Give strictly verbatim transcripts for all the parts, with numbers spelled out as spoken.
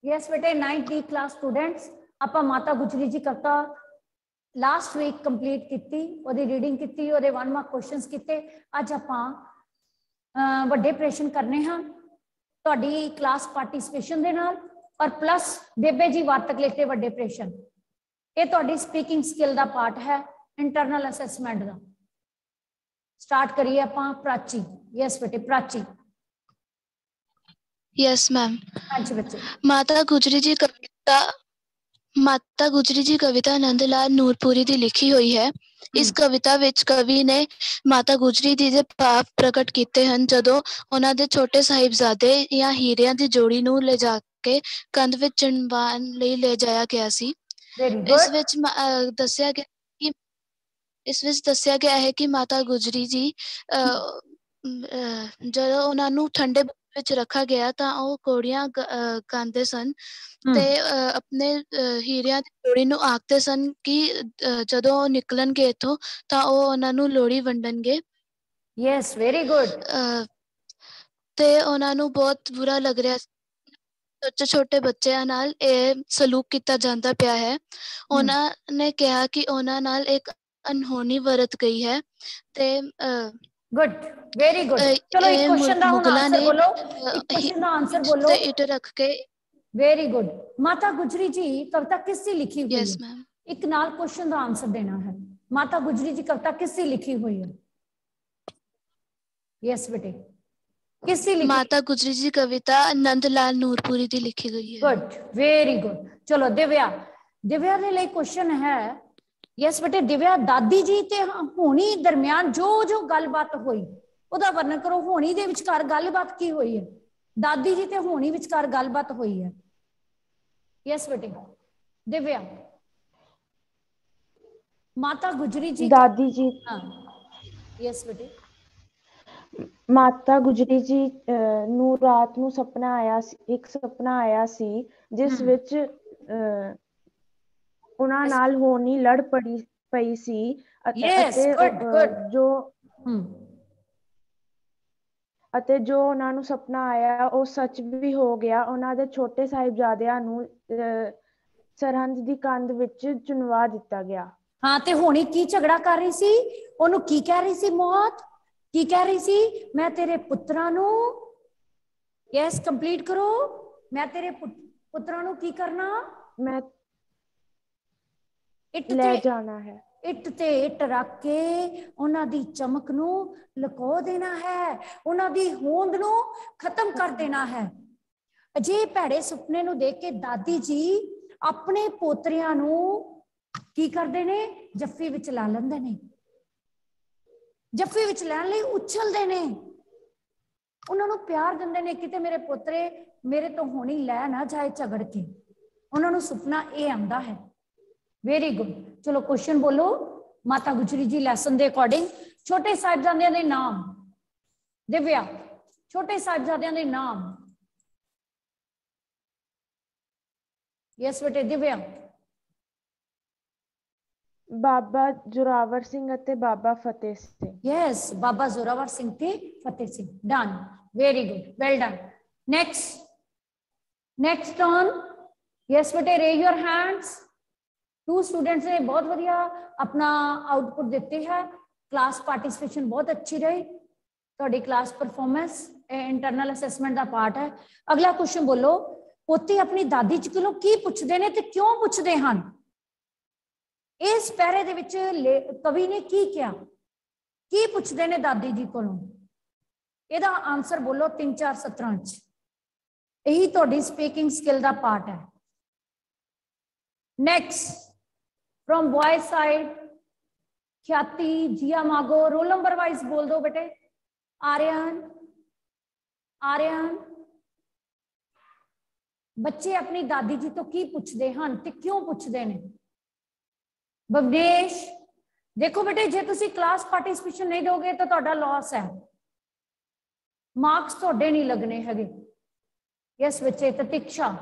Yes बेटे ninth D class students आप माता गुजरी जी कविता लास्ट वीक कंप्लीट की ओदी रीडिंग की ओदे वन मार्क क्वेश्चंस किए अज आपां वड्डे प्रश्न करने हाँ तुहाडी क्लास पार्टिसिपेशन दे नाल और प्लस बेबे जी वार्तक लिखते वड्डे प्रश्न ये तुहाडी स्पीकिंग स्किल दा पार्ट है इंटरनल असैसमेंट दा। स्टार्ट करिए आपां प्राची। यस बेटे प्राची। Yes ma'am. हाँ जी बच्चे। माता गुजरी जी कविता माता गुजरी जी कविता नंद लाल नूरपुरी दी लिखी हुई है। इस कविता विच कवि ने माता गुजरी जी दे भाव प्रकट किए हैं जदों उन्हां दे छोटे साहिबजादे या हीरियां दी जोड़ी नूं ले जाके कंध विच चुनवाण लई ले जाया गया सी। इस विच दस्सिया गया कि इस विच दस्सिया गया है कि माता गुजरी जी जदों उन्हां नूं ठंडे विच रखा गया तां ओह घोड़ियां गांदे सन ते अपने हीरियां दी जोड़ी नूं आखदे सन कि जदों ओह निकलणगे इत्थों तां ओह उन्हां नूं लोहड़ी वंडणगे। Yes very good. ते उन्हां नूं बहुत बुरा लग रहा छोटे छोटे बच्चों नाल ये सलूक किया जाता पिया है। उन्होंने कहा कि उन्हां नाल एक अनहोनी वरत गई है ते गुड वेरी गुड। चलो एक क्वेश्चन दा हुण आंसर बोलो। एक क्वेश्चन दा आंसर बोलो। इट रख के वेरी गुड। माता गुजरी जी कविता किससे लिखी हुई yes, है? एक नाल क्वेश्चन दा आंसर देना है। माता गुजरी जी कविता किससे लिखी हुई है? यस बेटे किससे लिखी? माता गुजरी जी कविता नंदलाल नूरपुरी दी लिखी गई है। Good very good. चलो दिव्या दिव्या दे लिए क्वेश्चन है। यस बेटे दिव्या दादी जी ते होनी दरमियान जो जो गलबात हुई ओदा वर्णन करो। होनी दे विचकार गलबात की हुई है? दादी जी ते होनी विचकार गलबात हुई है। यस बेटे दिव्या। माता गुजरी जी दादी जी हाँ यस बेटे माता गुजरी जी नूं रात नूं सपना आया एक सपना आया सी जिस विच उन्हां नाल होनी लड़ पड़ी पई सी अते जो ਅਤੇ ਜੋ ਉਹਨਾਂ ਨੂੰ ਸੁਪਨਾ ਆਇਆ ਉਹ ਸੱਚ ਵੀ ਹੋ ਗਿਆ। ਉਹਨਾਂ ਦੇ ਛੋਟੇ ਸਾਹਿਬਜ਼ਾਦਿਆਂ ਨੂੰ ਸਰਹੰਦ ਦੀ ਕੰਧ ਵਿੱਚ ਚੁਣਵਾ ਦਿੱਤਾ ਗਿਆ। ਹਾਂ ਤੇ ਹੋਣੀ ਕੀ ਝਗੜਾ ਕਰ ਰਹੀ ਸੀ? ਉਹਨੂੰ ਕੀ ਕਹਿ ਰਹੀ ਸੀ? ਮੌਤ ਕੀ ਕਹਿ ਰਹੀ ਸੀ? ਮੈਂ ਤੇਰੇ ਪੁੱਤਰਾਂ ਨੂੰ ਯੈਸ ਕੰਪਲੀਟ ਕਰੋ। ਮੈਂ ਤੇਰੇ ਪੁੱਤਰਾਂ ਨੂੰ ਕੀ ਕਰਨਾ? ਮੈਂ ਇੱਟ ਲੈ ਜਾਣਾ ਹੈ। ਇੱਟ ਤੇ ਇੱਟ ਰੱਖ ਕੇ ਉਹਨਾਂ ਦੀ ਚਮਕ ਨੂੰ ਲੁਕੋ ਦੇਣਾ ਹੈ। ਉਹਨਾਂ ਦੀ ਹੋਂਦ ਨੂੰ ਖਤਮ ਕਰ ਦੇਣਾ ਹੈ। ਅਜੇ ਭੈੜੇ ਸੁਪਨੇ ਨੂੰ ਦੇਖ ਕੇ ਦਾਦੀ ਜੀ ਆਪਣੇ ਪੋਤਰਿਆਂ ਨੂੰ ਕੀ ਕਰਦੇ ਨੇ? ਜੱਫੀ ਵਿੱਚ ਲਾ ਲੈਂਦੇ ਨੇ। ਜੱਫੀ ਵਿੱਚ ਲੈਣ ਲਈ ਉਛਲਦੇ ਨੇ। ਉਹਨਾਂ ਨੂੰ ਪਿਆਰ ਦਿੰਦੇ ਨੇ ਕਿਤੇ ਮੇਰੇ ਪੋਤਰੇ ਮੇਰੇ ਤੋਂ ਹੋਣੀ ਲੈ ਨਾ ਜਾਏ ਝਗੜ ਕੇ। ਉਹਨਾਂ ਨੂੰ ਸੁਪਨਾ ਇਹ ਆਉਂਦਾ ਹੈ। Very good. चलो क्वेश्चन बोलो। माता गुजरी जी लैसन के अकॉर्डिंग छोटे साहिबजादियां दे नाम। दिव्या छोटे साहिबजादियां दे नाम। यस बेटे दिव्या। बाबा जोरावर सिंह अते बाबा फतेह सिंह। यस बाबा जोरावर सिंह ते Fateh Singh. Done very good well done. Next next on. Yes बेटे raise your hands. Two students ने बहुत बढ़िया अपना आउटपुट देते हैं। क्लास पार्टिसिपेशन बहुत अच्छी रही। तो क्लास परफॉर्मेंस इंटरनल असैसमेंट का पार्ट है। अगला क्वेश्चन बोलो। पोते अपनी दादी जी कोलों की पुछदे ने ते क्यों पुछदे हन? इस पैरे दे विच कवि ने की किया? की पुछदे ने दादी जी कोलों? इहदा आंसर बोलो तीन चार सत्तरां च। यही तुहाडी स्पीकिंग स्किल का पार्ट है। Next from boy side Khyati Jiya मागो। रोल नंबर वाइज बोल दो बेटे। आर्यन आर्यन बच्चे अपनी दादी जी तो की पुछदे हन ते क्यों पुछदे ने? भवनेश देखो बेटे जे तुसी क्लास पार्टिसिपेशन नहीं दोगे तो तुहाडा लॉस है। मार्क्स तुहाडे नहीं लगने हैगे। यस बच्चे। प्रतीक्षा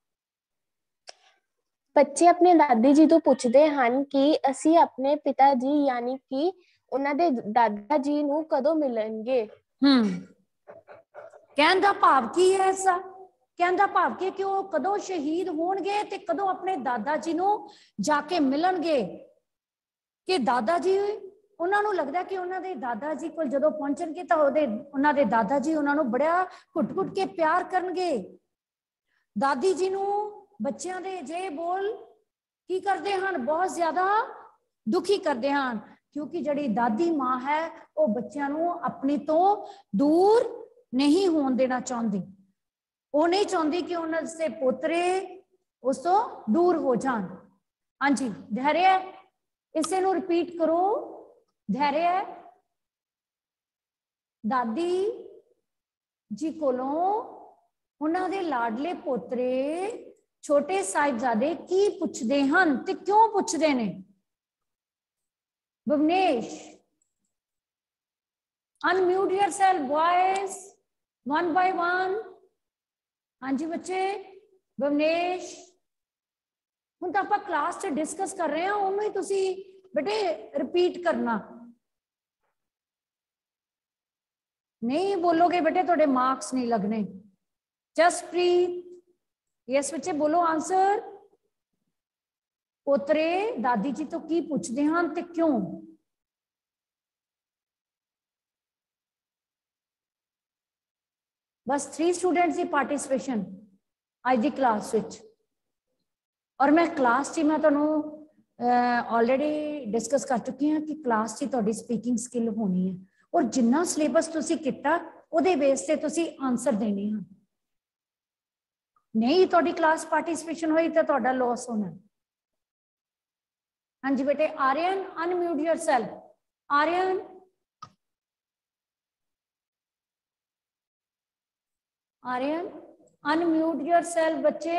बच्चे अपने दादी जी तो पूछते हैं कि असी अपने पिता जी यानी कि उन्होंने दादा जी नूं कदों मिलेंगे। हम्म कहने दा भाव की है ऐसा? कहण दा भाव कि वो कदों शहीद होणगे ते कदों अपने दादा जी नूं जाके मिलणगे कि दादा जी ਉਹਨਾਂ ਨੂੰ ਲੱਗਦਾ ਕਿ ਉਹਨਾਂ ਦੇ ਦਾਦਾ ਜੀ ਕੋਲ ਜਦੋਂ ਪਹੁੰਚਣਗੇ ਤਾਂ ਉਹਦੇ ਉਹਨਾਂ ਦੇ ਦਾਦਾ ਜੀ ਉਹਨਾਂ ਨੂੰ ਬੜਾ ਘੁੱਟ-ਘੁੱਟ ਕੇ ਪਿਆਰ ਕਰਨਗੇ। ਦਾਦੀ ਜੀ ਨੂੰ ਬੱਚਿਆਂ ਦੇ ਜੇ ਬੋਲ ਕੀ ਕਰਦੇ ਹਨ, ਬਹੁਤ ਜ਼ਿਆਦਾ ਦੁਖੀ ਕਰਦੇ ਹਨ, ਕਿਉਂਕਿ ਜਿਹੜੀ ਦਾਦੀ ਮਾਂ ਹੈ ਉਹ ਬੱਚਿਆਂ ਨੂੰ ਆਪਣੀ ਤੋਂ ਦੂਰ ਨਹੀਂ ਹੋਣ ਦੇਣਾ ਚਾਹੁੰਦੀ। ਉਹ ਨਹੀਂ ਚਾਹੁੰਦੀ ਕਿ ਉਹਨਾਂ ਦੇ ਪੋਤਰੇ ਉਸ ਤੋਂ ਦੂਰ ਹੋ ਜਾਣ। ਹਾਂਜੀ ਧੈर्य, ਇਸੇ ਨੂੰ ਰਿਪੀਟ ਕਰੋ। धैर्य दादी जी कोलों उन्हां दे लाडले पोतरे छोटे साहिबजादे की पुछदे हन ते क्यों पुछदे ने? Bhuvnesh, unmute yourself boys, one by one. हाँ जी बच्चे, भुवनेश हुण तां आपां क्लास च डिस्कस कर रहे हैं, उन्होंने ही तुसी बेटे रिपीट करना। नहीं बोलोगे बेटे थोड़े मार्क्स नहीं लगने। जसप्रीत, यस बच्चे बोलो आंसर। पोतरे दादी जी तो की पूछते हैं ते क्यों? बस थ्री स्टूडेंट्स की पार्टिसिपेशन आज की क्लास विच, और मैं क्लास च मैं तुहानू ऑलरेडी डिस्कस कर चुकी हाँ कि क्लास च तुहाडी स्पीकिंग स्किल होनी है, और जिन्ना सिलेबस तुसी किता उहदे बेस ते तुसी आंसर देने हैं। नहीं तुहाडी क्लास पार्टिसिपेशन हुई तो तुहाडा लॉस होना। हाँ जी बेटे, Aryan unmute yourself. Aryan, Aryan unmute yourself बच्चे।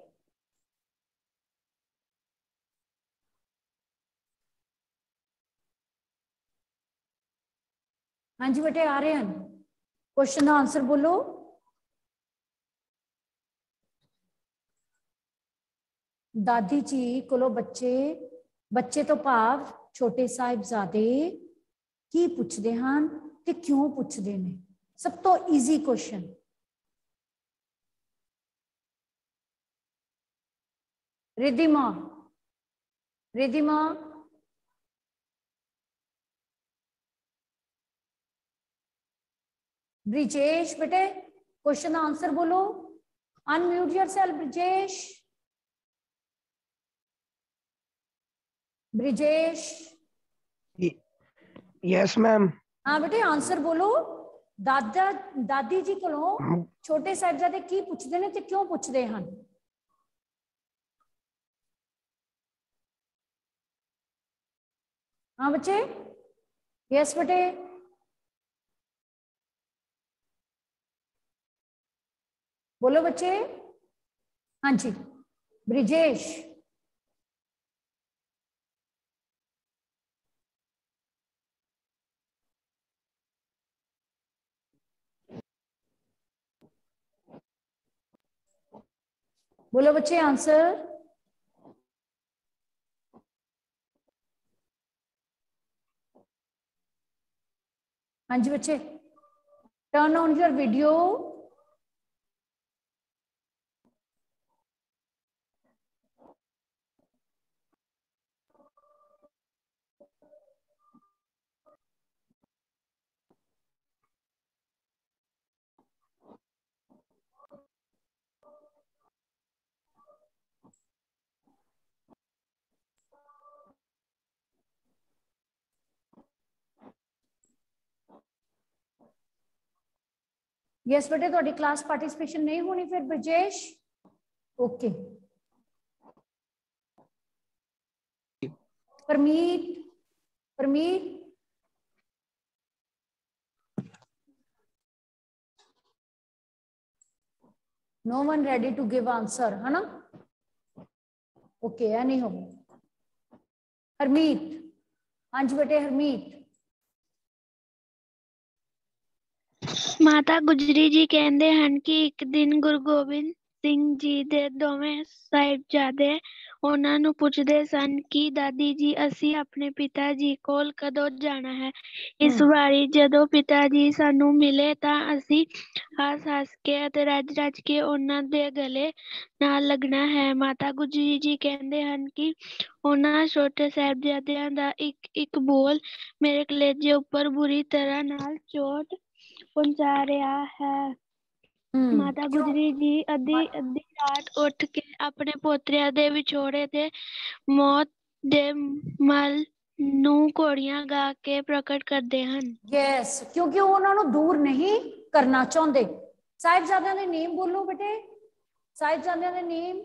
हाँ जी बेटे, आर्यन क्वेश्चन का आंसर बोलो। दादी जी कोलो बच्चे बच्चे तो भाव छोटे साहिबजादे की पुछदे हन ते क्यों पुछदे ने? सब तो इजी क्वेश्चन। रिद्धिमा, रिद्धिमा ब्रिजेश बेटे क्वेश्चन का आंसर बोलो। Unmute yourself Brijesh. Brijesh, yes ma'am. हाँ बेटे आंसर बोलो। दादा दादी जी कोलों छोटे साहिबजादे की पुछदे ने ते क्यों पुछदे हन? हाँ बच्चे, यस बेटे। बोलो बच्चे। हाँ जी ब्रिजेश। बोलो बच्चे आंसर। हाँ जी बच्चे, turn on your video. Yes बेटे, थोड़ी क्लास पार्टिसिपेशन नहीं होनी फिर Brajesh. Okay Parmeet, Parmeet no one ready to give answer है ना? ओके है नहीं हो। हरमीत, हाँ जी बेटे हरमीत। माता गुजरी जी कहते हैं कि एक दिन गुरु गोबिंद ਸਿੰਘ ਜੀ ਦੇ ਦੋਵੇਂ ਸਾਹਿਬਜ਼ਾਦੇ ਉਹਨਾਂ ਨੂੰ ਪੁੱਛਦੇ ਸਨ ਕਿ ਦਾਦੀ ਜੀ ਅਸੀਂ ਆਪਣੇ ਪਿਤਾ ਜੀ ਕੋਲ ਕਦੋਂ ਜਾਣਾ ਹੈ। ਇਸ ਹਮ ਵਾਰੀ ਜਦੋਂ ਪਿਤਾ ਜੀ ਸਾਨੂੰ ਮਿਲੇ ਤਾਂ ਅਸੀਂ ਹੱਸ ਹੱਸ ਕੇ ਅਤੇ ਰੱਜ ਰੱਜ ਕੇ ਉਹਨਾਂ ਦੇ ਗਲੇ ਨਾਲ ਲੱਗਣਾ ਹੈ। ਮਾਤਾ ਗੁਜਰੀ ਜੀ ਕਹਿੰਦੇ ਹਨ ਕਿ ਉਹਨਾਂ ਛੋਟੇ ਸਾਹਿਬਜ਼ਾਦਿਆਂ ਦਾ ਇੱਕ ਇੱਕ ਬੋਲ ਮੇਰੇ ਕਲੇਜੇ ਉੱਪਰ ਬੁਰੀ ਤਰ੍ਹਾਂ ਨਾਲ ਚੋਟ ਪਹੁੰਚਾ ਰਿਹਾ ਹੈ। ਹਮ ਮਾਤਾ ਕਿਉਂ ਗੁਜਰੀ ਜੀ ਅੱਧੀ ਅੱਧੀ ਰਾਤ ਉੱਠ ਕੇ ਆਪਣੇ ਪੋਤਰਿਆਂ ਦੇ ਵਿਛੋੜੇ ਤੇ ਮੌਤ ਦੇ ਮਲ ਨੂੰ ਘੋੜੀਆਂ ਗਾ ਕੇ ਪ੍ਰਗਟ ਕਰਦੇ ਹਨ। ਯੈਸ, ਕਿਉਂਕਿ ਉਹ ਉਹਨਾਂ ਨੂੰ ਦੂਰ ਨਹੀਂ ਕਰਨਾ ਚਾਹੁੰਦੇ। ਸਾਹਿਬਜ਼ਾਦਿਆਂ ਦੇ ਨੇਮ ਬੋਲੋ ਬੇਟੇ, ਸਾਹਿਬਜ਼ਾਦਿਆਂ ਦੇ ਨੇਮ।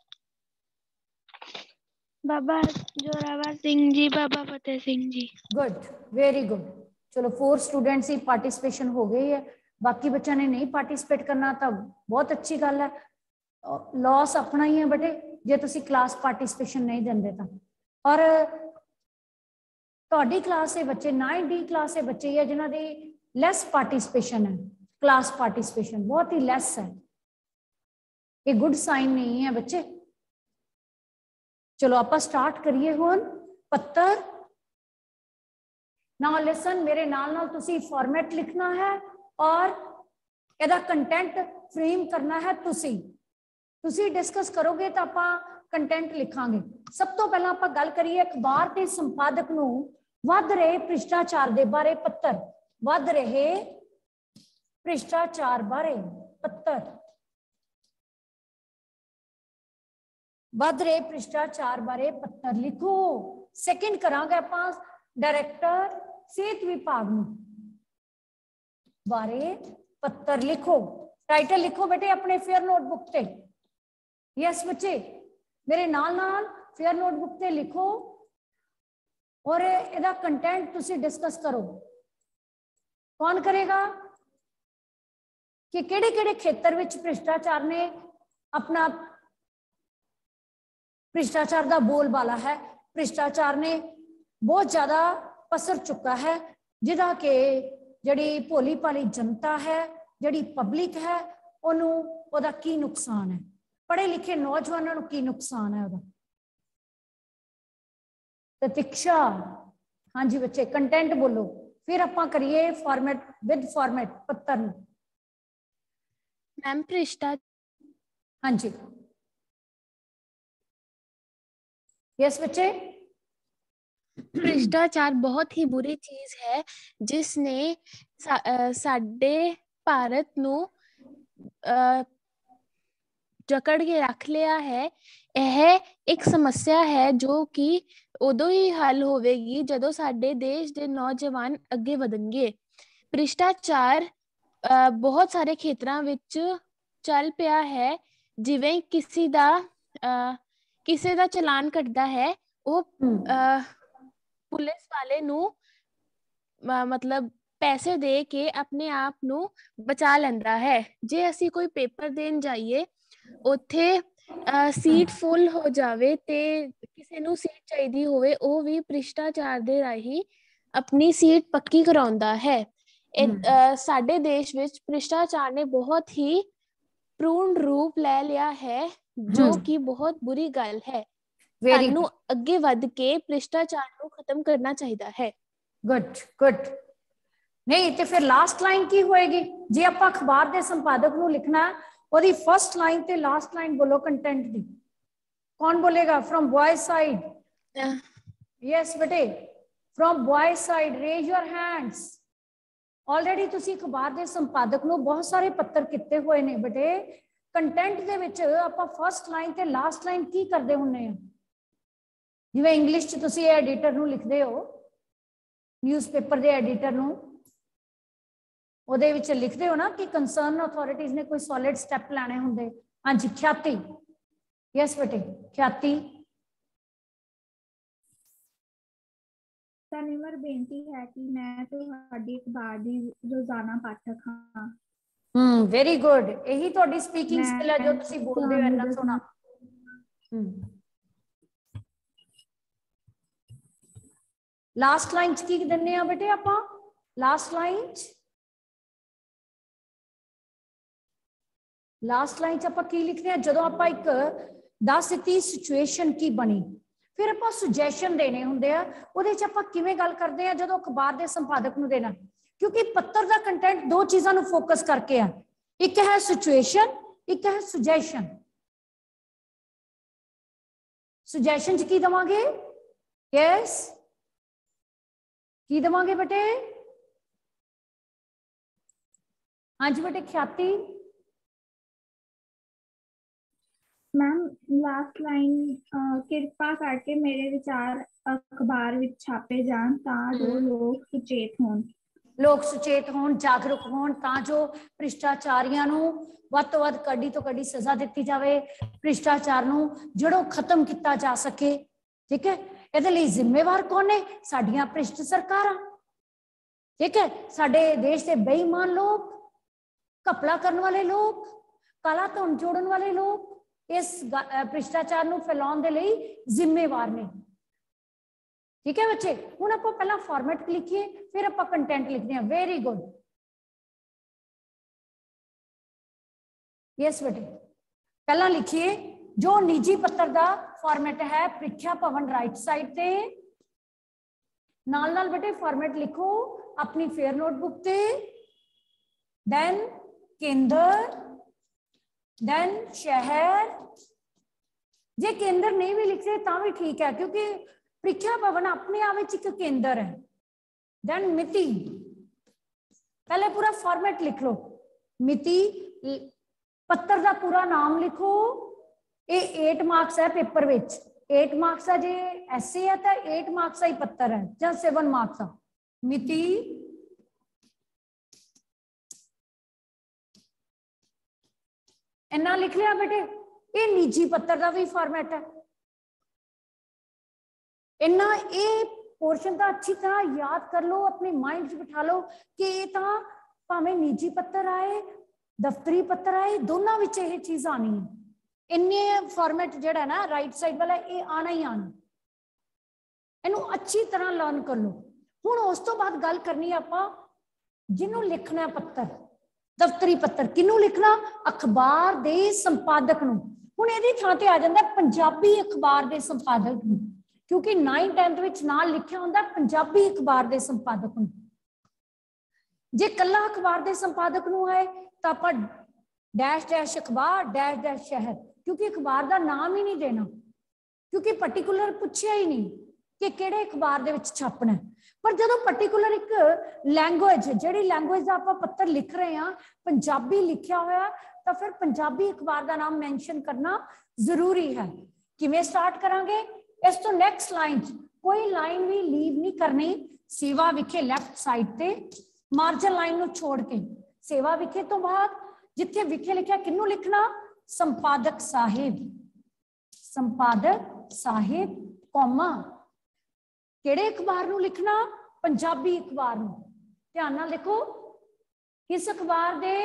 ਬਾਬਾ ਜ਼ੋਰਾਵਰ ਸਿੰਘ ਜੀ, ਬਾਬਾ Fateh Singh ji. Good, very good. चलो फोर स्टूडेंट्स ही पार्टिसिपेशन हो गई है, बाकी बच्चों ने नहीं पार्टिसिपेट करना तो बहुत अच्छी गल है। लॉस अपना ही है बेटे जे तुसी क्लास पार्टिसिपेशन नहीं देंगे तो। और तुहाडी क्लास के बच्चे नाइन डी क्लास के बच्चे है जिन्हों की लैस पार्टिसिपेशन है, क्लास पार्टिसिपेशन बहुत ही लैस है, ये गुड साइन नहीं है बच्चे। चलो आप स्टार्ट करिए हुण। पत्तर नाउ लिसन, मेरे नाल नाल तुसी फॉर्मेट लिखना है और इहदा कंटेंट फ्रेम करना है। तुसी तुसी डिस्कस करोगे तो आपां कंटेंट लिखांगे। सब तो पहला आपां गल करिए अखबार के संपादक नूं वध रहे भ्रिष्टाचार दे बारे पत्तर, वध रहे भ्रिष्टाचार बारे पत्तर, वध रहे भ्रिष्टाचार बारे पत्तर लिखो। सेकंड करांगे आपां डायरेक्टर सेहत विभाग नूं बारे पत्तर लिखो। टाइटल लिखो बेटे अपने फेयर नोटबुक ते। यस बच्चे मेरे नाल नाल फेयर नोटबुक ते लिखो और इहदा कंटेंट तुसी डिस्कस करो। कौन करेगा कि किहड़े किहड़े खेतर विच भ्रिष्टाचार ने अपना भ्रिष्टाचार का बोलबाला है, भ्रिष्टाचार ने बहुत ज्यादा पसर चुका है, जिहदा कि जिहड़ी भोली भाली जनता है, जिहड़ी पब्लिक है, उहनूं उहदा की नुकसान है, पढ़े लिखे नौजवानों नूं की नुकसान है उहदा। प्रतीक्षा हाँ जी बच्चे कंटेंट बोलो, फिर आपां करिए फॉर्मेट विद फॉर्मेट पत्तर नूं। मैम भ्रिष्टाचार, हाँ जी यस बच्चे। भ्रिष्टाचार बहुत ही बुरी चीज है जिसने सा, अ, साडे भारत नूं अ, जकड़ के रख लिया है। यह एक समस्या है जो कि उदों ही हल होवेगी जदों साडे देश दे नौजवान अगे वधणगे। भ्रिष्टाचार अ, बहुत सारे खेतरां विच चल पिया है, जिवें किसी दा अ, किसी दा चलान कटदा है, वो अ, पुलिस वाले नू मतलब पैसे दे के अपने आप नू बचा लैंदा है। जे असी कोई पेपर देन जाइए उत्थे सीट फुल हो जावे ते किसी नू सीट चाहिदी होवे, वो भी भ्रिष्टाचार दे राही अपनी सीट पक्की कराउंदा है। साडे देश विच भ्रिष्टाचार ने बहुत ही पूर्ण रूप ले लिया है, जो कि बहुत बुरी गल है। सानू अगे वध के भ्रिष्टाचार को खत्म करना चाहिए है। Good good. नहीं तो फिर लास्ट लाइन की होएगी जे आप अखबार के संपादक नूं लिखना है, ओदी फर्स्ट लाइन ते लास्ट लाइन बोलो कंटेंट दी। कौन बोलेगा फ्रॉम बॉय साइड? यस बेटे from boy side raise your hands. Already तुसी अखबार के संपादक नूं बहुत सारे पत्र किते हुए ने बेटे। कंटेंट दे विच आपां फर्स्ट लाइन ते लास्ट लाइन की करदे हुन्ने आ। जिवें इंग्लिश च तुसी एडिटर नूं लिखदे हो, न्यूज़पेपर दे एडिटर नूं ਉਹਦੇ ਵਿੱਚ ਲਿਖਦੇ ਹੋ ਨਾ ਕਿ ਕੰਸਰਨ ਅਥਾਰਟੀਜ਼ ਨੇ ਕੋਈ ਸੋਲਿਡ ਸਟੈਪ ਲੈਣੇ ਹੁੰਦੇ। ਹਾਂਜੀ ख्याति। यस बेटे ख्याति। ਧੰਨਵਾਦ। ਬੇਨਤੀ ਹੈ ਕਿ ਮੈਂ ਤੁਹਾਡੀ ਅਖਬਾਰ ਦੀ ਰੋਜ਼ਾਨਾ ਪਾਠਕ ਹਾਂ। ਹਮ ਵੈਰੀ ਗੁੱਡ। ਇਹੀ ਤੁਹਾਡੀ ਸਪੀਕਿੰਗ ਸਕਿੱਲ ਹੈ ਜੋ ਤੁਸੀਂ ਬੋਲਦੇ ਹੋ ਇੰਨਾ ਸੋਹਣਾ। ਹਮ ਲਾਸਟ ਲਾਈਨ ਚ ਕੀ ਦਿੰਨੇ ਆ ਬੇਟੇ ਆਪਾਂ? ਲਾਸਟ ਲਾਈਨ ਚ लास्ट लाइन च आपां की लिखते हैं, जदों आपां एक दस दी सिचुएशन की बनी, फिर आपां सुजैशन देने हुंदे आ, उहदे च आपां किवें गल करदे आ जदों अखबार दे संपादक नूं देना, क्योंकि पत्र दा कंटेंट दो चीज़ां नूं फोकस करके है, एक है सिचुएशन, एक है सुजैशन। सुजैशन च की देवांगे, यस की देवांगे बेटे, हाँ जी बेटे ख्याति। मैम लास्ट लाइन किरपा करके मेरे विचार अखबार विच छापे जान तां जो लोग सुचेत होण, लोग सुचेत होण, जागरूक होण, तां जो भ्रिष्टाचारियां नूं वध तो वध कड़ी तो कड़ी सजा दित्ती जावे, भ्रिष्टाचार नूं जड़ों खत्म किया जा सके। ठीक है, इहदे लई जिम्मेवार कौन है? साडियां भ्रिष्ट सरकारां। ठीक है, साडे देश के बेईमान लोग, घपला करने वाले लोग, काला धन जोड़न वाले लोग इस भ्रिष्टाचार नूं फैलाउण दे लई जिम्मेवार ने। ठीक है बच्चे, हुण आपां पहला फॉर्मेट लिखिए, फिर आपां कंटेंट लिखते हैं। वेरी गुड, यस बेटे, पहला लिखिए जो निजी पत्र का फॉर्मेट है प्रीख्या भवन राइट साइड ते, नाल नाल बेटे फॉर्मेट लिखो अपनी फेयर नोटबुक ते, देन केंद्र, देन शहर। जे केंद्र नहीं भी लिखते तां भी ठीक है, क्योंकि प्रीख्या भवन अपने आप एक केंद्र है। देन मिति, पहले पूरा फॉर्मेट लिख लो, मिति, पत्र का पूरा नाम लिखो। ये एट मार्क्स है पेपर विच, एट मार्क्स है, जे एसे है तो एट मार्क्स ही पत्र है, या सेवन मार्क्स है। मिति, इन्ना लिख लिया बेटे। ये निजी पत्र का भी फॉर्मेट है, इन्ना ये पोर्शन तो अच्छी तरह याद कर लो, अपने माइंड च बिठा लो कि ये तो भावें निजी पत्र आए दफ्तरी पत्र आए, दोनों विच ये चीज आनी है। इन्ने फॉर्मेट जिहड़ा ना राइट साइड वाला ये आना ही आना, इनू अच्छी तरह लर्न कर लो। हुण उस तो बाद गल करनी आपां जिन्हों लिखना पत्र, दफ्तरी पत्र किनू लिखना? अखबार दे संपादक नूं। हुण इहदी थां ते आ जांदा पंजाबी अखबार दे संपादक नूं, क्योंकि नाइन टेंथ विच नाल लिखिया हुंदा पंजाबी अखबार दे संपादक नूं। जे कल्ला अखबार दे संपादक नूं है तां आपां डैश डैश अखबार डैश डैश शहर, क्योंकि अखबार का नाम ही नहीं देना, क्योंकि पर्टिकुलर पूछया ही नहीं कि किहड़े अखबार दे विच छापना है। पर जदों पर्टिकुलर एक लैंग्वेज, जिहड़ी लैंग्वेज दा आपां पत्र लिख रहे हैं पंजाबी लिखिया होया, तो फिर पंजाबी अखबार का नाम मैंशन करना जरूरी है। किवें स्टार्ट करांगे? इस तो नैक्सट लाइन कोई लाइन भी लीव नहीं करनी। सेवा विखे लैफ्ट साइड ते मार्जन लाइन नूं छोड़ के, सेवा विखे तो बाद जिथे विखे लिखा किनू लिखना? संपादक साहिब, संपादक साहिब कौमा, किहड़े अखबार नूं लिखना? पंजाबी अखबार नूं। ध्यान नाल देखो, किस अखबार दे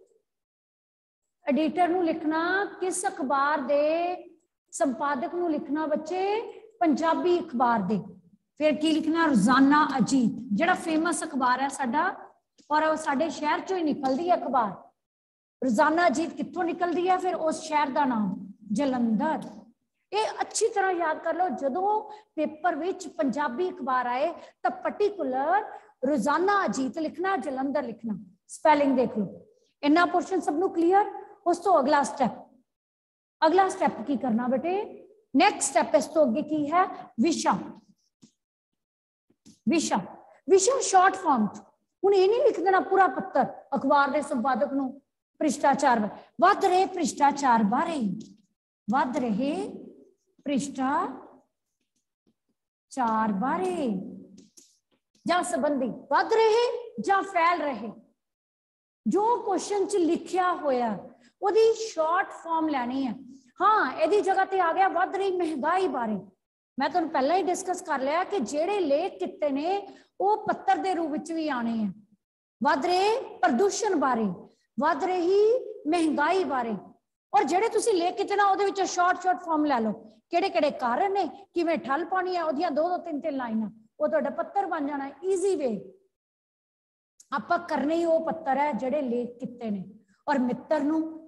एडिटर नूं लिखना, किस अखबार दे संपादक नूं लिखना बच्चे? पंजाबी अखबार दे। फिर की लिखना? रोजाना अजीत, जिहड़ा फेमस अखबार है साडा, और साडे शहर चों ही निकलदी है अखबार। रोजाना अजीत कित्थों निकलदी है? फिर उस शहर का नाम जलंधर। ये अच्छी तरह याद कर लो, जदों पेपर विच पंजाबी अखबार आए तो पर्टिकुलर रोजाना अजीत लिखना, जलंधर लिखना। स्पैलिंग देख लो। इन्ना पोर्शन सबनों क्लीयर? उस तो अगला स्टैप, अगला स्टैप की करना बेटे? नेक्स्ट स्टैप इस तो अगे की है? विषा। विषा, विषा शॉर्ट फॉर्म। हुण ये नहीं लिख देना पूरा पत्र अखबार के संपादक नूं भ्रिष्टाचार वध रहे भ्रिष्टाचार बारे, वध रहे भ्रिष्टाचार बारे जां संबंधी, वध रहे जां फैल रहे। जो क्वेश्चन च लिखिया होया ओदी शॉर्ट फॉर्म लैनी है। हाँ, यदि जगह ते आ गया वध रही महंगाई बारे। मैं तुहानूं पहला ही डिस्कस कर लिया कि जेड़े लेख किते ने वो पत्र दे रूप विच भी आने हैं। वध रहे प्रदूषण बारे, वध रही महंगाई बारे, और जेड़े तुसी लेख किते ना उहदे विच शॉर्ट शॉर्ट फॉर्म लै लो, किहड़े किहड़े कारण ने, किवें ठल पानी है, उहदियां दो दो तीन तीन लाइनां, वो तुहाडा पत्र बन जाना। ईजी वे आपां करने ही वो पत्र है जेड़े लेख किते ने। और मित्र नूं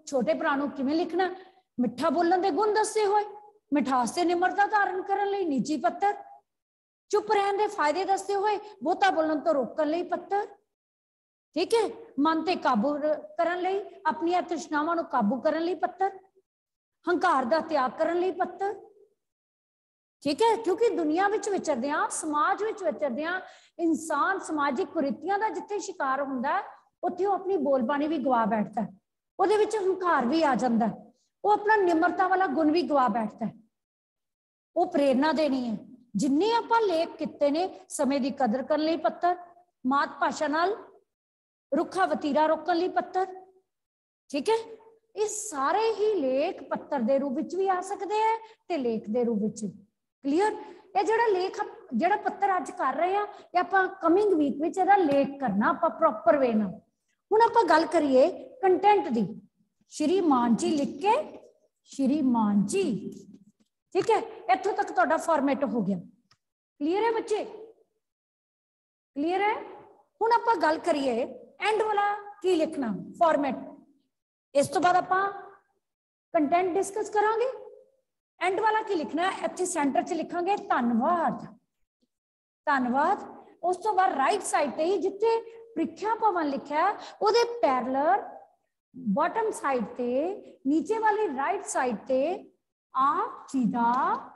ਛੋਟੇ ਭਰਾ ਨੂੰ ਕਿਵੇਂ ਲਿਖਣਾ, ਮਿੱਠਾ ਬੋਲਣ ਦੇ ਗੁਣ ਦੱਸੇ ਹੋਏ, ਮਿਠਾਸ ਤੇ ਨਿਮਰਤਾ ਧਾਰਨ ਕਰਨ ਲਈ ਨਿੱਜੀ ਪੱਤਰ, ਚੁੱਪ ਰਹਿਣ ਦੇ ਫਾਇਦੇ ਦੱਸਦੇ ਹੋਏ ਬਹੁਤਾ ਬੋਲਣ ਤੋਂ ਰੋਕਣ ਲਈ ਪੱਤਰ, ਠੀਕ ਹੈ, ਮਨ ਤੇ ਕਾਬੂ ਕਰਨ ਲਈ, ਆਪਣੀਆਂ ਤ੍ਰਿਸ਼ਨਾਵਾਂ ਨੂੰ ਕਾਬੂ ਕਰਨ ਲਈ ਪੱਤਰ, ਹੰਕਾਰ ਦਾ ਤਿਆਗ ਕਰਨ ਲਈ ਪੱਤਰ, ਠੀਕ ਹੈ। ਕਿਉਂਕਿ ਦੁਨੀਆ ਵਿੱਚ ਵਿਚਰਦਿਆਂ, ਸਮਾਜ ਵਿੱਚ ਵਿਚਰਦਿਆਂ ਇਨਸਾਨ ਸਮਾਜਿਕ ਕੁਰੀਤੀਆਂ ਦਾ ਜਿੱਥੇ ਸ਼ਿਕਾਰ ਹੁੰਦਾ ਉੱਥੇ ਉਹ ਆਪਣੀ ਬੋਲਬਾਣੀ ਵੀ ਗਵਾ ਬੈਠਦਾ, ਉਹਦੇ ਵਿੱਚ ਹੰਕਾਰ ਵੀ ਆ ਜਾਂਦਾ, ਉਹ ਆਪਣਾ ਨਿਮਰਤਾ ਵਾਲਾ ਗੁਣ ਵੀ ਗਵਾ ਬੈਠਦਾ। ਉਹ ਪ੍ਰੇਰਨਾ ਦੇਣੀ ਹੈ। ਜਿੰਨੇ ਆਪਾਂ ਲੇਖ ਕੀਤੇ ਨੇ, ਸਮੇਂ ਦੀ ਕਦਰ ਕਰਨ ਲਈ ਪੱਤਰ, ਮਾਤ ਭਾਸ਼ਾ ਨਾਲ ਰੁੱਖਾ ਵਤੀਰਾ ਰੋਕਣ ਲਈ ਪੱਤਰ, ਠੀਕ ਹੈ। ਇਹ ਸਾਰੇ ਹੀ ਲੇਖ ਪੱਤਰ ਦੇ ਰੂਪ ਵਿੱਚ ਵੀ ਆ ਸਕਦੇ ਹੈ ਤੇ ਲੇਖ ਦੇ ਰੂਪ ਵਿੱਚ। ਕਲੀਅਰ? ਇਹ ਜਿਹੜਾ ਲੇਖ, ਜਿਹੜਾ ਪੱਤਰ ਅੱਜ ਕਰ ਰਹੇ ਆ, ਇਹ ਆਪਾਂ ਕਮਿੰਗ ਵੀਕ ਵਿੱਚ ਇਹਦਾ ਲੇਖ ਕਰਨਾ ਆਪਾਂ ਪ੍ਰੋਪਰ ਵੇ ਨਾਲ। ਹੁਣ ਆਪਾਂ ਗੱਲ ਕਰੀਏ ਕੰਟੈਂਟ ਦੀ। ਸ਼੍ਰੀ ਮਾਨ ਜੀ ਲਿਖ ਕੇ ਸ਼੍ਰੀ ਮਾਨ ਜੀ, ਠੀਕ ਹੈ। ਇੱਥੋਂ ਤੱਕ ਤੁਹਾਡਾ ਫਾਰਮੈਟ ਹੋ ਗਿਆ। ਕਲੀਅਰ ਹੈ ਬੱਚੇ? ਕਲੀਅਰ ਹੈ? ਹੁਣ ਆਪਾਂ ਗੱਲ ਕਰੀਏ ਐਂਡ ਵਾਲਾ ਕੀ ਲਿਖਣਾ, ਫਾਰਮੈਟ। ਇਸ ਤੋਂ ਬਾਅਦ ਆਪਾਂ ਕੰਟੈਂਟ ਡਿਸਕਸ ਕਰਾਂਗੇ। ਐਂਡ ਵਾਲਾ ਕੀ ਲਿਖਣਾ, ਇੱਥੇ ਸੈਂਟਰ 'ਚ ਲਿਖਾਂਗੇ ਧੰਨਵਾਦ, ਧੰਨਵਾਦ। ਉਸ ਤੋਂ ਬਾਅਦ ਰਾਈਟ ਸਾਈਡ ਤੇ ਹੀ ਜਿੱਥੇ ਪ੍ਰੀਖਿਆ ਭਵਨ ਲਿਖਿਆ ਉਹਦੇ ਪੈਰਲਰ ਬॉटम ਸਾਈਡ ਤੇ ਨੀਚੇ ਵਾਲੀ ਰਾਈਟ ਸਾਈਡ ਤੇ ਆਪ ਜੀ ਦਾ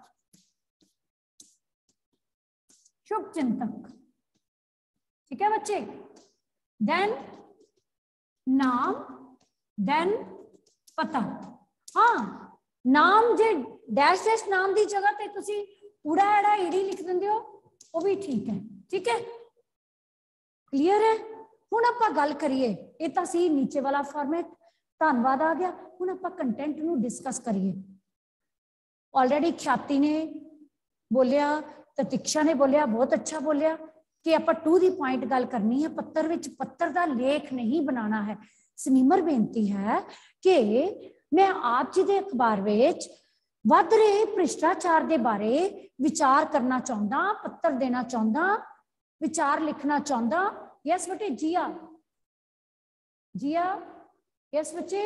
शुभ चिंतक, ठीक है बच्चे। देन नाम, देन पता। हाँ, नाम जे डैश डैश नाम की जगह ते तुसी उड़ा एड़ा ईडी लिख देंदे हो, वो भी ठीक है, ठीक है। क्लियर है? हुण आपां गल करिए, ये तां सी नीचे वाला फॉर्मेट, धन्नवाद आ गया। हुण आपां कंटेंट नूं डिस्कस करिए। ऑलरेडी ख्याति ने बोलिया, ततिक्षा ने बोलिया, बहुत अच्छा बोलिया कि आप टू दी पॉइंट गल करनी है। पत्तर विच पत्तर दा लेख नहीं बनाना है। सनीमर बेनती है कि मैं आप जी दे अखबार विच वध रहे भ्रिष्टाचार दे बारे विचार करना चाहता, पत्तर देना चाहता, विचार लिखना चाहता। यस बच्चे, जिया जिया यस बच्चे,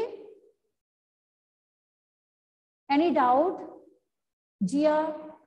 एनी डाउट? जिया?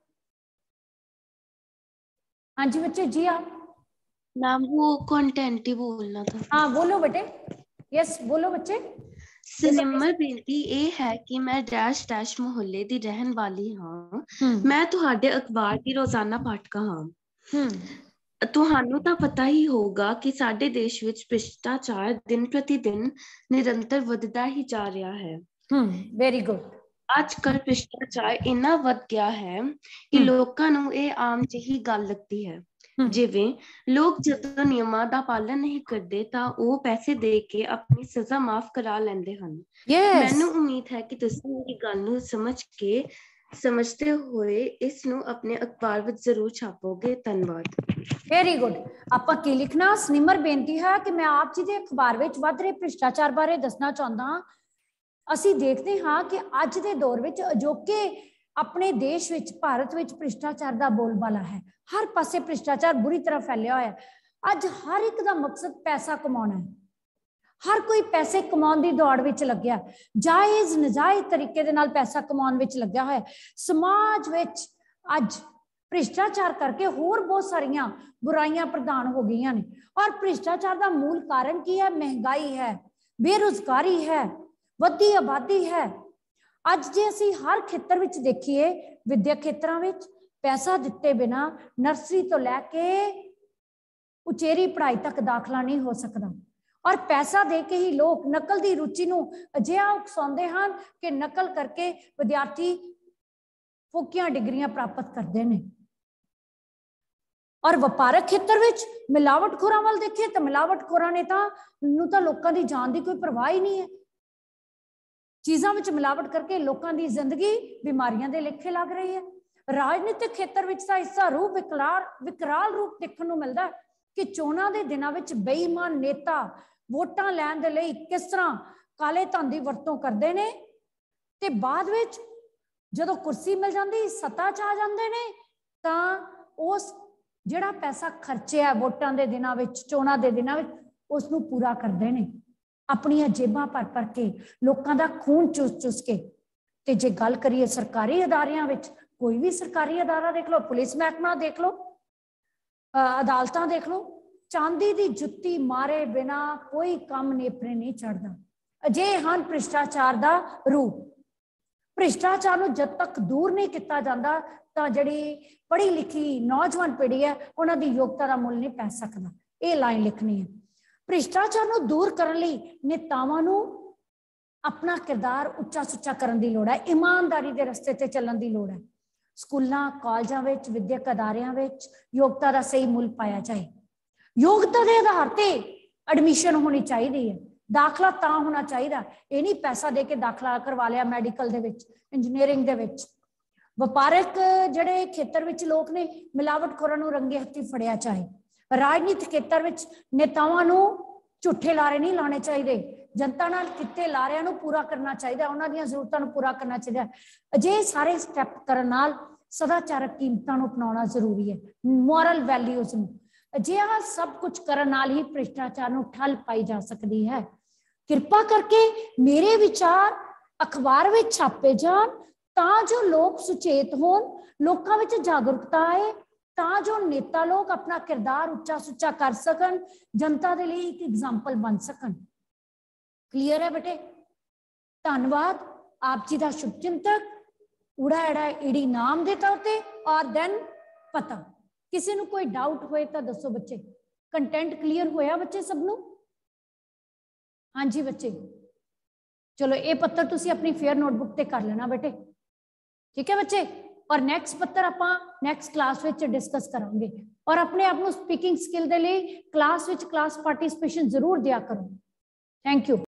हाँ जी बच्चे, जी आप मैम वो कंटेंट ही बोलना था। हाँ बोलो बेटे, यस बोलो बच्चे। सिनेमर बेनती ये है कि मैं डैश डैश मोहल्ले दी रहन वाली हाँ, मैं तुहाडे अखबार की रोजाना पाठका हाँ। तुहानू तां पता ही होगा कि साडे देश विच भ्रिष्टाचार दिन प्रति दिन निरंतर वधदा ही जा रहा है। Very good. आजकल भ्रिष्टाचार इन्ना वध गया है कि लोकां नू ये आम ਜਿਹੀ ਗੱਲ लगती है। ਜਿਵੇਂ ਲੋਕ ਜਦੋਂ ਨਿਯਮਾਂ ਦਾ ਪਾਲਣ ਨਹੀਂ ਕਰਦੇ ਤਾਂ ਉਹ ਪੈਸੇ ਦੇ ਕੇ ਆਪਣੀ ਸਜ਼ਾ ਮਾਫ ਕਰਾ ਲੈਂਦੇ ਹਨ। ਮੈਨੂੰ ਉਮੀਦ ਹੈ ਕਿ ਤੁਸੀਂ ਮੇਰੀ ਗੱਲ ਨੂੰ ਸਮਝ ਕੇ ਸਮਝਦੇ ਹੋਏ ਇਸ ਨੂੰ ਆਪਣੇ ਅਖਬਾਰ ਵਿੱਚ ਜ਼ਰੂਰ ਛਾਪੋਗੇ। ਧੰਨਵਾਦ। Very good. ਆਪਾਂ ਕੀ ਲਿਖਣਾ, ਸਨੀਮਰ ਬੇਨਤੀ ਹੈ ਕਿ ਮੈਂ ਆਪ ਜੀ ਦੇ ਅਖਬਾਰ ਵਿੱਚ ਵੱਧ ਰਹੇ ਭ੍ਰਿਸ਼ਟਾਚਾਰ ਬਾਰੇ ਦੱਸਣਾ ਚਾਹੁੰਦਾ ਹਾਂ। ਅਸੀਂ ਦੇਖਦੇ ਹਾਂ ਕਿ ਅੱਜ ਦੇ ਦੌਰ ਵਿੱਚ ਅਜੋਕੇ ਆਪਣੇ ਦੇਸ਼ ਵਿੱਚ, ਭਾਰਤ ਵਿੱਚ ਭ੍ਰਿਸ਼ਟਾਚਾਰ ਦਾ ਬੋਲਬਾਲਾ ਹੈ। ਹਰ ਪਾਸੇ ਭ੍ਰਿਸ਼ਟਾਚਾਰ ਬੁਰੀ ਤਰ੍ਹਾਂ ਫੈਲਿਆ ਹੋਇਆ ਹੈ। ਅੱਜ ਹਰ ਇੱਕ ਦਾ ਮਕਸਦ ਪੈਸਾ ਕਮਾਉਣਾ ਹੈ। ਹਰ ਕੋਈ ਪੈਸੇ ਕਮਾਉਣ ਦੀ ਦੌੜ ਵਿੱਚ ਲੱਗਿਆ, ਜਾਇਜ਼ ਨਜਾਇਜ਼ ਤਰੀਕੇ ਦੇ ਨਾਲ ਪੈਸਾ ਕਮਾਉਣ ਵਿੱਚ ਲੱਗਿਆ ਹੋਇਆ। ਸਮਾਜ ਵਿੱਚ ਅੱਜ ਭ੍ਰਿਸ਼ਟਾਚਾਰ ਕਰਕੇ ਹੋਰ ਬਹੁਤ ਸਾਰੀਆਂ ਬੁਰਾਈਆਂ ਪ੍ਰਧਾਨ ਹੋ ਗਈਆਂ ਨੇ। ਔਰ ਭ੍ਰਿਸ਼ਟਾਚਾਰ ਦਾ ਮੂਲ ਕਾਰਨ ਕੀ ਹੈ? ਮਹਿੰਗਾਈ ਹੈ, ਬੇਰੁਜ਼ਗਾਰੀ ਹੈ, ਵੱਧਦੀ ਆਬਾਦੀ ਹੈ। ਅੱਜ ਜੇ ਅਸੀਂ ਹਰ ਖੇਤਰ ਵਿੱਚ ਦੇਖੀਏ, ਵਿਦਿਅਕ ਖੇਤਰਾਂ ਵਿੱਚ ਪੈਸਾ ਦਿੱਤੇ ਬਿਨਾ ਨਰਸਰੀ ਤੋਂ ਲੈ ਕੇ ਉਚੇਰੀ ਪੜ੍ਹਾਈ ਤੱਕ ਦਾਖਲਾ ਨਹੀਂ ਹੋ ਸਕਦਾ। ਔਰ ਪੈਸਾ ਦੇ ਕੇ ਹੀ ਲੋਕ ਨਕਲ ਦੀ ਰੁਚੀ ਨੂੰ ਅਜਿਹਾ ਉਕਸਾਉਂਦੇ ਹਨ ਕਿ ਨਕਲ ਕਰਕੇ ਵਿਦਿਆਰਥੀ ਫੋਕੀਆਂ ਡਿਗਰੀਆਂ ਪ੍ਰਾਪਤ ਕਰਦੇ ਨੇ। ਔਰ ਵਪਾਰਕ ਖੇਤਰ ਵਿੱਚ ਮਿਲਾਵਟਖੋਰਾਂ ਵੱਲ ਦੇਖੀਏ ਤਾਂ ਮਿਲਾਵਟਖੋਰਾਂ ਨੇ ਤਾਂ ਨੂੰ ਤਾਂ ਲੋਕਾਂ ਦੀ ਜਾਨ ਦੀ ਕੋਈ ਪਰਵਾਹ ਹੀ ਨਹੀਂ ਹੈ। ਚੀਜ਼ਾਂ ਵਿੱਚ ਮਿਲਾਵਟ ਕਰਕੇ ਲੋਕਾਂ ਦੀ ਜ਼ਿੰਦਗੀ ਬਿਮਾਰੀਆਂ ਦੇ ਲੇਖੇ ਲੱਗ ਰਹੀ ਹੈ। ਰਾਜਨੀਤਿਕ ਖੇਤਰ ਵਿੱਚ ਤਾਂ ਇਸਦਾ ਰੂਪ ਵਿਕਰਾਲ ਵਿਕਰਾਲ ਰੂਪ ਦੇਖਣ ਨੂੰ ਮਿਲਦਾ ਕਿ ਚੋਣਾਂ ਦੇ ਦਿਨਾਂ ਵਿੱਚ ਬੇਈਮਾਨ ਨੇਤਾ ਵੋਟਾਂ ਲੈਣ ਦੇ ਲਈ ਕਿਸ ਤਰ੍ਹਾਂ ਕਾਲੇ ਧਨ ਦੀ ਵਰਤੋਂ ਕਰਦੇ ਨੇ ਤੇ ਬਾਅਦ ਵਿੱਚ ਜਦੋਂ ਕੁਰਸੀ ਮਿਲ ਜਾਂਦੀ, ਸੱਤਾ 'ਚ ਆ ਜਾਂਦੇ ਨੇ ਤਾਂ ਉਸ ਜਿਹੜਾ ਪੈਸਾ ਖਰਚਿਆ ਵੋਟਾਂ ਦੇ ਦਿਨਾਂ ਵਿੱਚ, ਚੋਣਾਂ ਦੇ ਦਿਨਾਂ ਵਿੱਚ, ਉਸ ਨੂੰ ਪੂਰਾ ਕਰਦੇ ਨੇ। अपनियां जेबां भर भर के लोकां दा खून चूस चूस के। ते जे गल करिए सरकारी अदारियां विच, कोई भी सरकारी अदारा देख लो, पुलिस महकमा देख लो, अदालतां देख लो, चांदी दी जुत्ती मारे बिना कोई काम नेपरे नहीं चढ़दा। अजे हन भ्रिष्टाचार दा रूप। भ्रिष्टाचार नूं जद तक दूर नहीं किया जाता तो जिहड़ी पढ़ी लिखी नौजवान पीढ़ी है उन्हां दी योग्यता दा मुल नहीं पै सकदा। ये लाइन लिखनी है। भ्रिष्टाचार नूं दूर करने लई नेतावां नूं अपना किरदार उच्चा सुच्चा करन दी लोड़ है, ईमानदारी दे रस्ते ते चलण दी लोड़ है। स्कूलों कॉलेजां विच विद्यक अदारियां विच योग्यता दा सही मुल पाया जाए। योग्यता के आधार पर एडमिशन होनी चाहिए है, दाखला ता होना चाहिए। ये नहीं पैसा दे के दाखला करवा लिया मैडिकल दे विच, इंजीनियरिंग दे विच। वपारक जिहड़े खेतर विच लोग ने मिलावटखोरां नूं रंगे हत्थी फड़िया चाहे। राजनीतिक खेतर विच नेतावां नूं झूठे लारे नहीं लाने चाहिए, जनता नाल किते लारियां नूं पूरा करना चाहिए, उन्हां दीयां जरूरतां नूं पूरा करना चाहिए। अजे सारे स्टैप करन नाल सदाचारक कीमतां नूं अपनाउणा जरूरी है, मॉरल वैल्यूज नूं। अजिहा सब कुछ करन नाल ही भ्रिष्टाचार नूं ठल पाई जा सकती है। किरपा करके मेरे विचार अखबार में छापे जान तां जो लोग सुचेत होण, लोकां विच जागरूकता आए, तां जो नेता लोग अपना किरदार उच्चा सुच्चा कर सकन, जनता दे लई एक एग्जाम्पल बन सकन। क्लीयर है बेटे? धन्यवाद। आप जी का शुभ चिंतक उड़ा एड़ा ईड़ी नाम दे तौर ते और देन पता। किसी नूं कोई डाउट होए तो दसो बच्चे। कंटेंट क्लीयर होया बच्चे सब नूं? हाँ जी बच्चे, चलो ये पत्तर तुसी अपनी फेयर नोटबुक ते कर लेना बेटे, ठीक है बच्चे। और नैक्सट पत्तर आपां नैक्सट क्लास विच डिस्कस करांगे। और अपने आप नूं स्पीकिंग स्किल दे लई क्लास विच क्लास पार्टिसिपेशन जरूर दिया करो। Thank you.